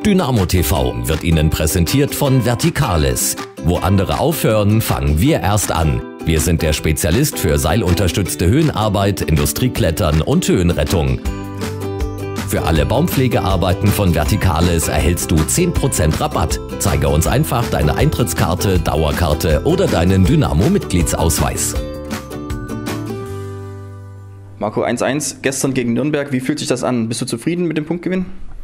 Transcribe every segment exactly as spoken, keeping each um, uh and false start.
Dynamo T V wird Ihnen präsentiert von Verticales. Wo andere aufhören, fangen wir erst an. Wir sind der Spezialist für seilunterstützte Höhenarbeit, Industrieklettern und Höhenrettung. Für alle Baumpflegearbeiten von Verticales erhältst du zehn Prozent Rabatt. Zeige uns einfach deine Eintrittskarte, Dauerkarte oder deinen Dynamo-Mitgliedsausweis. Marco, eins eins gestern gegen Nürnberg. Wie fühlt sich das an? Bist du zufrieden mit dem Punktgewinn?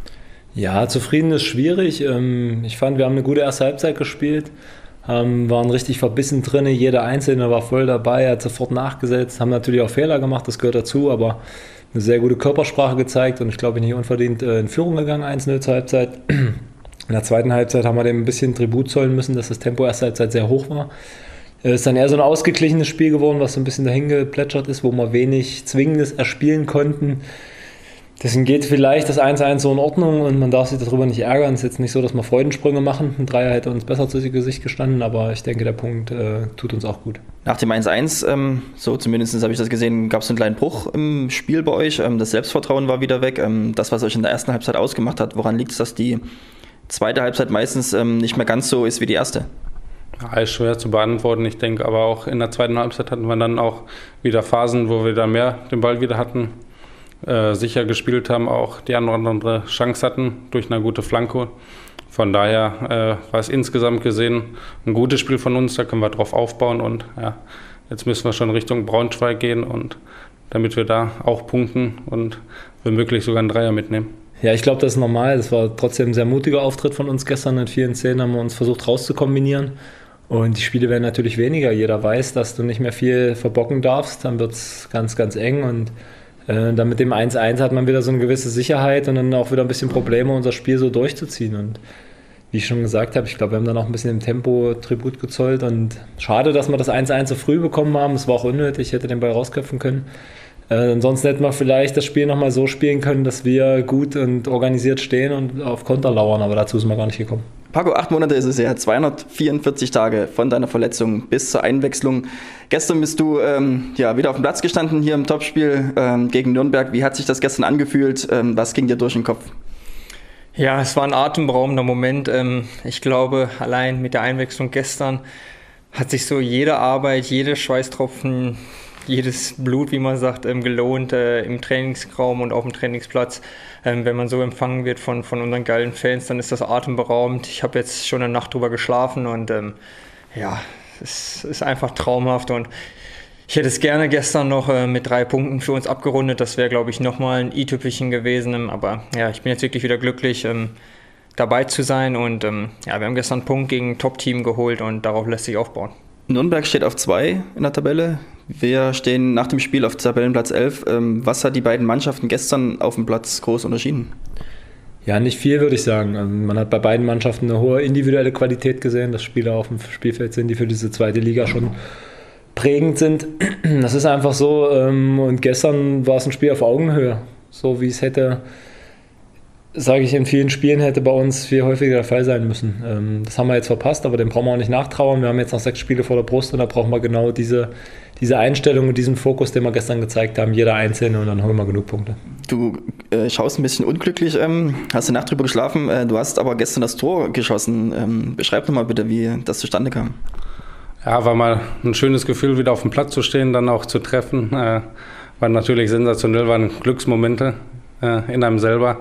Ja, zufrieden ist schwierig. Ich fand, wir haben eine gute erste Halbzeit gespielt, waren richtig verbissen drin. Jeder Einzelne war voll dabei, hat sofort nachgesetzt, haben natürlich auch Fehler gemacht, das gehört dazu, aber eine sehr gute Körpersprache gezeigt und ich glaube, nicht unverdient in Führung gegangen, eins null zur Halbzeit. In der zweiten Halbzeit haben wir dem ein bisschen Tribut zollen müssen, dass das Tempo erster Halbzeit sehr hoch war. Es ist dann eher so ein ausgeglichenes Spiel geworden, was so ein bisschen dahin geplätschert ist, wo wir wenig Zwingendes erspielen konnten. Deswegen geht vielleicht das eins eins so in Ordnung und man darf sich darüber nicht ärgern. Es ist jetzt nicht so, dass wir Freudensprünge machen. Ein Dreier hätte uns besser zu Gesicht gestanden, aber ich denke, der Punkt äh, tut uns auch gut. Nach dem eins eins, ähm, so zumindest habe ich das gesehen, gab es einen kleinen Bruch im Spiel bei euch. Ähm, das Selbstvertrauen war wieder weg. Ähm, das, was euch in der ersten Halbzeit ausgemacht hat, woran liegt es, dass die zweite Halbzeit meistens ähm, nicht mehr ganz so ist wie die erste? Ja, ist schwer zu beantworten. Ich denke aber auch in der zweiten Halbzeit hatten wir dann auch wieder Phasen, wo wir da mehr den Ball wieder hatten. Äh, sicher gespielt haben, auch die eine oder andere Chance hatten durch eine gute Flanke. Von daher äh, war es insgesamt gesehen ein gutes Spiel von uns, da können wir drauf aufbauen und ja, jetzt müssen wir schon Richtung Braunschweig gehen und damit wir da auch punkten und womöglich sogar einen Dreier mitnehmen. Ja, ich glaube, das ist normal. Das war trotzdem ein sehr mutiger Auftritt von uns gestern. In vielen Szenen haben wir uns versucht rauszukombinieren. Und die Spiele werden natürlich weniger. Jeder weiß, dass du nicht mehr viel verbocken darfst. Dann wird es ganz, ganz eng. Und äh, dann mit dem eins eins hat man wieder so eine gewisse Sicherheit und dann auch wieder ein bisschen Probleme, unser Spiel so durchzuziehen. Und wie ich schon gesagt habe, ich glaube, wir haben dann auch ein bisschen im Tempo Tribut gezollt. Und schade, dass wir das eins eins so früh bekommen haben. Es war auch unnötig. Ich hätte den Ball rausköpfen können. Äh, ansonsten hätten wir vielleicht das Spiel nochmal so spielen können, dass wir gut und organisiert stehen und auf Konter lauern. Aber dazu sind wir gar nicht gekommen. Paco, acht Monate ist es ja, zweihundertvierundvierzig Tage von deiner Verletzung bis zur Einwechslung. Gestern bist du ähm, ja, wieder auf dem Platz gestanden hier im Topspiel ähm, gegen Nürnberg. Wie hat sich das gestern angefühlt? Ähm, was ging dir durch den Kopf? Ja, es war ein atemberaubender Moment. Ähm, ich glaube, allein mit der Einwechslung gestern hat sich so jede Arbeit, jede Schweißtropfen, jedes Blut, wie man sagt, ähm, gelohnt äh, im Trainingsraum und auf dem Trainingsplatz. Ähm, wenn man so empfangen wird von, von unseren geilen Fans, dann ist das atemberaubend. Ich habe jetzt schon eine Nacht drüber geschlafen und ähm, ja, es ist einfach traumhaft und ich hätte es gerne gestern noch äh, mit drei Punkten für uns abgerundet. Das wäre, glaube ich, nochmal ein i-Tüpfelchen gewesen. Aber ja, ich bin jetzt wirklich wieder glücklich, ähm, dabei zu sein und ähm, ja, wir haben gestern einen Punkt gegen ein Top-Team geholt und darauf lässt sich aufbauen. Nürnberg steht auf zwei in der Tabelle. Wir stehen nach dem Spiel auf Tabellenplatz elf. Was hat die beiden Mannschaften gestern auf dem Platz groß unterschieden? Ja, nicht viel, würde ich sagen. Man hat bei beiden Mannschaften eine hohe individuelle Qualität gesehen, dass Spieler auf dem Spielfeld sind, die für diese zweite Liga schon prägend sind. Das ist einfach so. Und gestern war es ein Spiel auf Augenhöhe. So wie es hätte, sage ich, in vielen Spielen hätte bei uns viel häufiger der Fall sein müssen. Das haben wir jetzt verpasst, aber dem brauchen wir auch nicht nachtrauern. Wir haben jetzt noch sechs Spiele vor der Brust und da brauchen wir genau diese, diese Einstellung und diesen Fokus, den wir gestern gezeigt haben, jeder Einzelne, und dann holen wir genug Punkte. Du äh, schaust ein bisschen unglücklich, ähm, hast eine Nacht drüber geschlafen, äh, du hast aber gestern das Tor geschossen. Ähm, beschreib doch mal bitte, wie das zustande kam. Ja, war mal ein schönes Gefühl, wieder auf dem Platz zu stehen, dann auch zu treffen. Äh, war natürlich sensationell, waren Glücksmomente äh, in einem selber.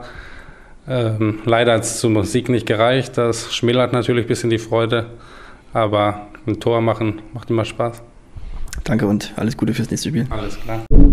Ähm, leider hat es zum Sieg nicht gereicht, das schmälert natürlich ein bisschen die Freude, aber ein Tor machen macht immer Spaß. Danke und alles Gute fürs nächste Spiel. Alles klar.